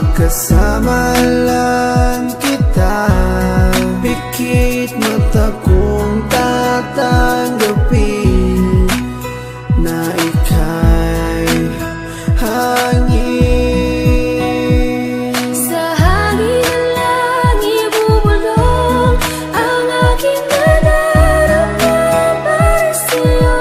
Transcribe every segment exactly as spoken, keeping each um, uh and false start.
Kasama lang kita, pikit mata kong tatanggapin na ika'y hangin. Sa hangin lang ibubulong ang aking nadarama para sa'yo.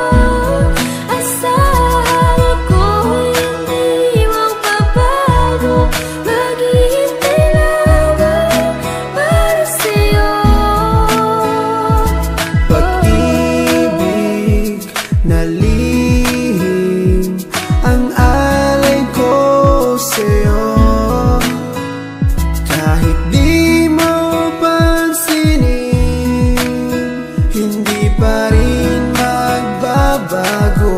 Asahan ako hindi magbabago, maghihintay lamang para sa'yo. Pag-ibig na lihim ang alay ko sa'yo, kahit di mo pansinin, hindi pa rin magbabago.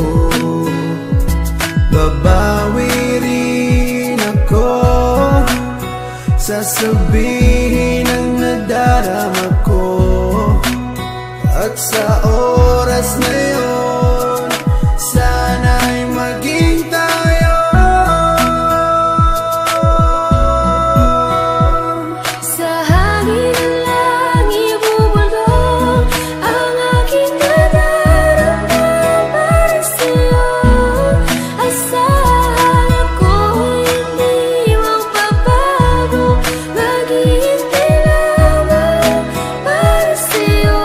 Babawi rin ako, sasabihin ang nadarama ko. At sa oras na yun, sana'y maging tayo. Sa hangin lang ibubulong ang aking nadarama para sa'yo. Asahan ako hindi magbabago, maghihintay lamang para sa'yo.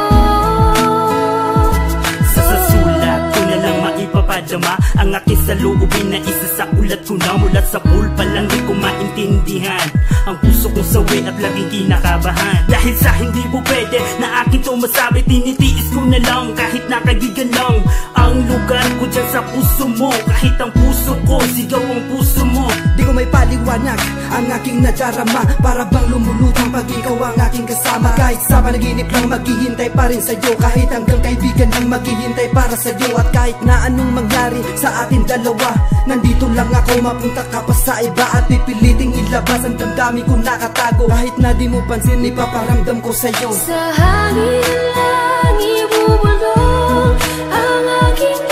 Sa sulat ko na lang maipapadama ang aking saloobin na isa sa ulat ko na. Mula sa pulpa lang di ko maintindihan ang puso kong sawi at laging kinakabahan. Dahil sa hindi mo pwede na akin to masabi, tinitiis ko na lang kahit nakaibigan lang ang lugar ko dyan sa puso mo. Kahit ang puso ko, sigaw ang puso mo. Di ko may paliwanag ang aking nadarama, para bang lumulutang pag ikaw ang aking kasama. Kahit sa panaginip lang maghihintay pa rin sa'yo, kahit hanggang kaibigan lang maghihintay para sa'yo. At kahit na anong mangyari sa atin dalawa, nandito lang ako, mapunta ka pa sa iba at pipiliting ilabas ang damdamin kong nakatago. Kahit na di mo pansin, ipaparamdam ko sa'yo. Sa hangin lang ibubulong ang aking